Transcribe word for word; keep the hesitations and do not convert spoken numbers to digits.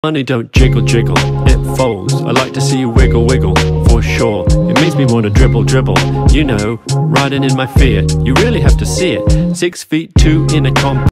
Money don't jiggle jiggle, it folds. I like to see you wiggle wiggle, for sure. It makes me want to dribble dribble, you know, riding in my Fiat. You really have to see it. Six feet two in a comp